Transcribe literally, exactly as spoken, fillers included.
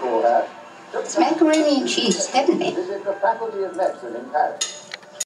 It's macaroni and cheese, heavenly. Visit the Faculty of Medicine in Paris.